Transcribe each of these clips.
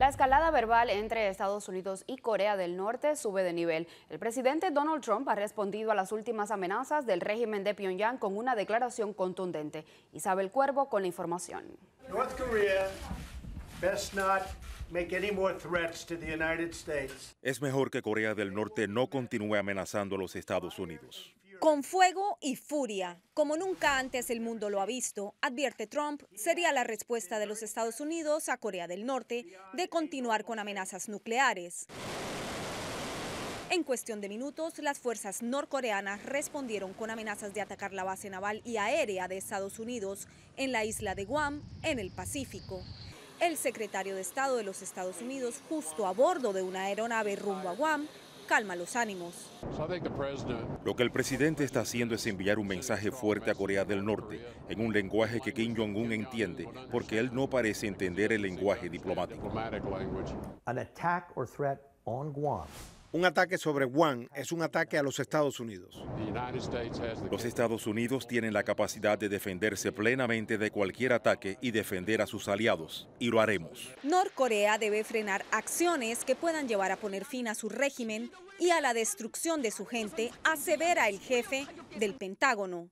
La escalada verbal entre Estados Unidos y Corea del Norte sube de nivel. El presidente Donald Trump ha respondido a las últimas amenazas del régimen de Pyongyang con una declaración contundente. Isabel Cuervo con la información. North Korea best not make any more threats to the United States. Es mejor que Corea del Norte no continúe amenazando a los Estados Unidos. Con fuego y furia, como nunca antes el mundo lo ha visto, advierte Trump, sería la respuesta de los Estados Unidos a Corea del Norte de continuar con amenazas nucleares. En cuestión de minutos, las fuerzas norcoreanas respondieron con amenazas de atacar la base naval y aérea de Estados Unidos en la isla de Guam, en el Pacífico. El secretario de Estado de los Estados Unidos, justo a bordo de una aeronave rumbo a Guam, calma los ánimos. Lo que el presidente está haciendo es enviar un mensaje fuerte a Corea del Norte en un lenguaje que Kim Jong-un entiende, porque él no parece entender el lenguaje diplomático. An attack or threat on Guam. Un ataque sobre Guam es un ataque a los Estados Unidos. Los Estados Unidos tienen la capacidad de defenderse plenamente de cualquier ataque y defender a sus aliados, y lo haremos. Norcorea debe frenar acciones que puedan llevar a poner fin a su régimen y a la destrucción de su gente, asevera el jefe del Pentágono.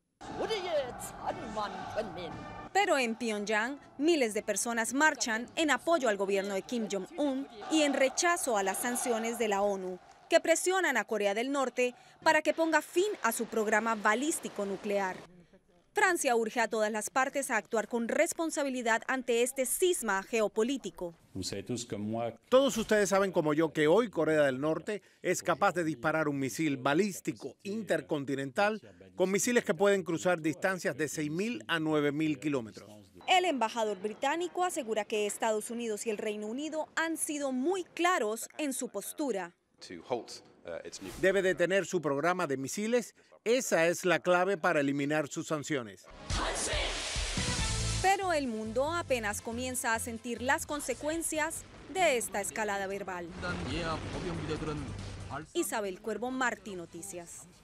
Pero en Pyongyang, miles de personas marchan en apoyo al gobierno de Kim Jong-un y en rechazo a las sanciones de la ONU, que presionan a Corea del Norte para que ponga fin a su programa balístico nuclear. Francia urge a todas las partes a actuar con responsabilidad ante este cisma geopolítico. Todos ustedes saben como yo que hoy Corea del Norte es capaz de disparar un misil balístico intercontinental con misiles que pueden cruzar distancias de 6.000 a 9.000 kilómetros. El embajador británico asegura que Estados Unidos y el Reino Unido han sido muy claros en su postura. Debe detener su programa de misiles. Esa es la clave para eliminar sus sanciones. Pero el mundo apenas comienza a sentir las consecuencias de esta escalada verbal. Isabel Cuervo, Martí Noticias.